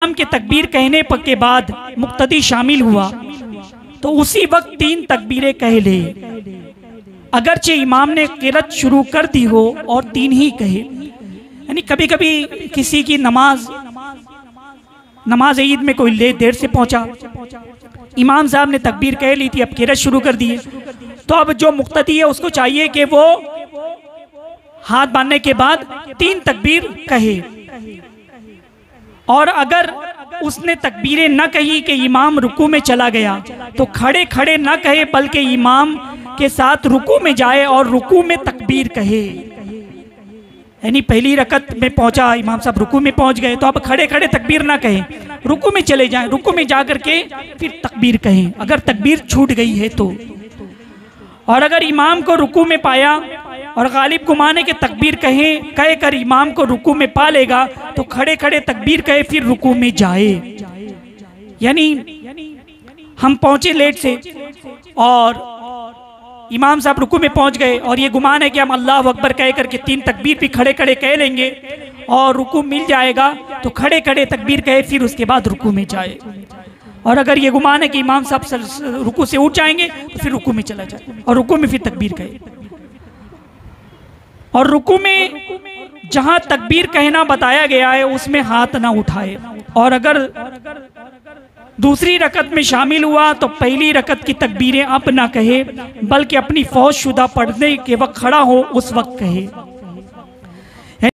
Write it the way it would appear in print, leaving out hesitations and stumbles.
इमाम के तकबीर कहने के बाद मुक्तदी शामिल हुआ तो उसी वक्त 3 तकबीरें कह ले, अगरचे इमाम ने क़िरात शुरू कर दी हो और 3 ही कहे। यानी कभी कभी किसी की नमाज ईद में कोई देर से पहुंचा, इमाम साहब ने तकबीर कह ली थी, अब क़िरात शुरू कर दी है, तो अब जो मुक्तदी है उसको चाहिए कि वो हाथ बांधने के बाद 3 तकबीर कहे। और अगर उसने तकबीरें न कही कि इमाम रुकू में चला गया तो खड़े खड़े न कहे बल्कि इमाम के साथ रुकू में जाए और रुकू में तकबीर कहे। यानी पहली रकत में पहुंचा, इमाम साहब रुकू में पहुंच गए तो अब खड़े खड़े तकबीर ना कहें, रुकू में चले जाएं, रुकू में जाकर के फिर तकबीर कहें अगर तकबीर छूट गई है तो। और अगर इमाम को रुकू में पाया और गालिब गुमाने के तकबीर कह कर इमाम को रुकू में पा लेगा तो खड़े खड़े तकबीर कहे फिर रुकू में जाए। यानी हम पहुंचे लेट से और इमाम साहब रुकू में पहुंच गए और ये गुमान है कि हम अल्लाह अकबर कह करके 3 तकबीर भी खड़े खड़े कह लेंगे और रुकू मिल जाएगा तो खड़े खड़े तकबीर कहे फिर उसके बाद रुकू में जाए। और अगर ये गुमान है कि इमाम साहब रुकू से उठ जाएंगे तो फिर रुकू में चला जाए और रुकू में फिर तकबीर कहे। और रुकू में जहां तकबीर कहना बताया गया है उसमें हाथ ना उठाए। और अगर दूसरी रकत में शामिल हुआ तो पहली रकत की तकबीरें अब ना कहे बल्कि अपनी फौज शुदा पढ़ने के वक्त खड़ा हो उस वक्त कहे।